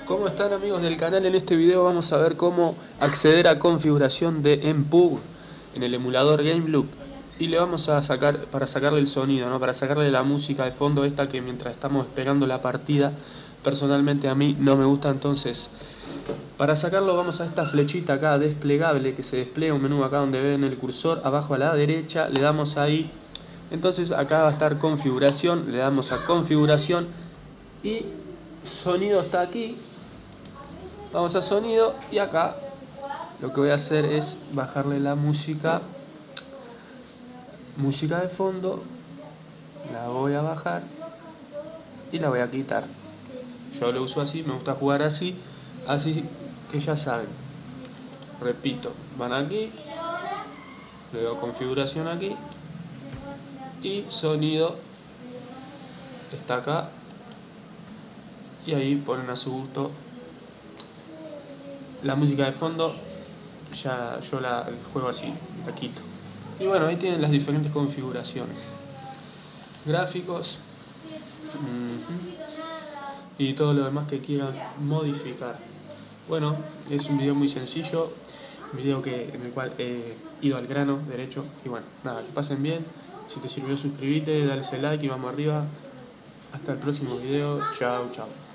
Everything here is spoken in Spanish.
¿Cómo están, amigos del canal? En este video vamos a ver cómo acceder a configuración de MPUG en el emulador GameLoop. Y le vamos a sacar, para sacarle el sonido, ¿no? Para sacarle la música de fondo esta que mientras estamos esperando la partida, personalmente a mí no me gusta. Entonces, para sacarlo vamos a esta flechita acá desplegable, que se despliega un menú acá donde ven el cursor, abajo a la derecha, le damos ahí. Entonces acá va a estar configuración, le damos a configuración y sonido está aquí. Vamos a sonido y acá lo que voy a hacer es bajarle la música de fondo, la voy a bajar y la voy a quitar. Yo lo uso así, me gusta jugar así que ya saben. Repito, van aquí, luego configuración aquí y sonido está acá y ahí ponen a su gusto la música de fondo. Ya yo la juego así, la quito. Y bueno, ahí tienen las diferentes configuraciones, gráficos y todo lo demás que quieran modificar. Bueno, es un video muy sencillo, un video en el cual he ido al grano derecho. Y bueno, nada, que pasen bien. Si te sirvió, suscríbete, dale ese like y vamos arriba. Hasta el próximo video. Chao, chao.